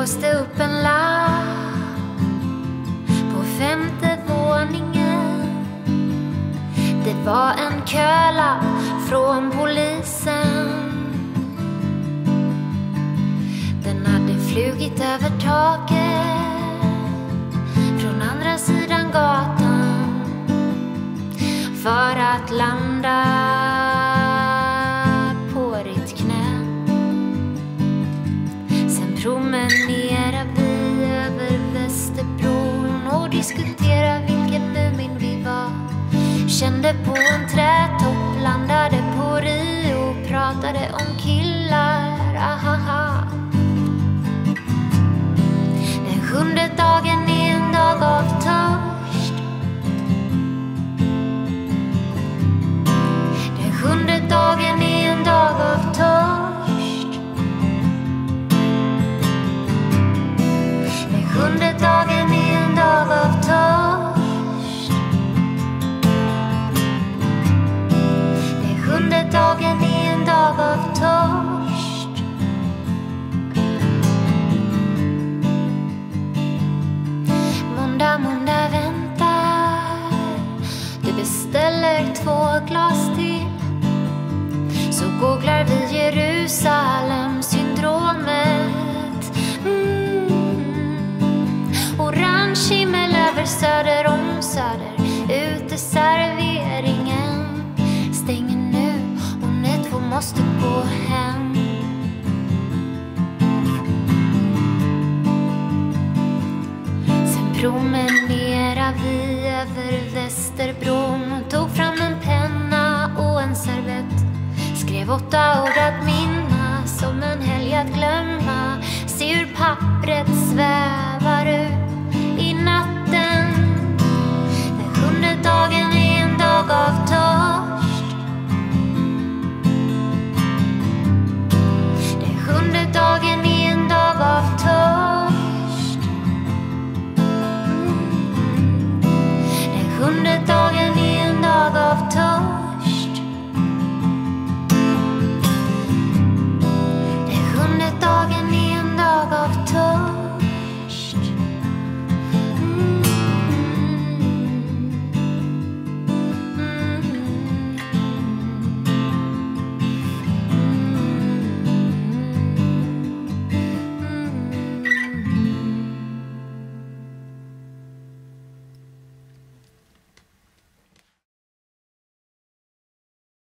blåste upp en lapp på 5:e våningen. Det var en kölapp från polisen. Den hade flugit över taket från andra sidan gatan för att landa på ditt knä. Sen promenerade vi över Västerbron och diskuterade vilken Mumin vi var. Kände på en trätopp, landade på Rio, pratade om killar, ahaha. Den 7:e dagen är en dag av törst. Den 7:e dagen är en dag av törst. Den 7:e dagen är en dag av törst. Den 7:e dagen är en dag av törst. Måndag väntar. Du beställer 2 glas till. Så googlar vi Jerusalem-syndromet. Orange himmel över söder om söder. Uteserveringen stänger nu och ni 2 måste gå hem. Sen promenerade vi över Västerbron och tog fram en penna och en servett. Skrev 8 ord att minnas, som en helg att glömma. Se hur pappret svävar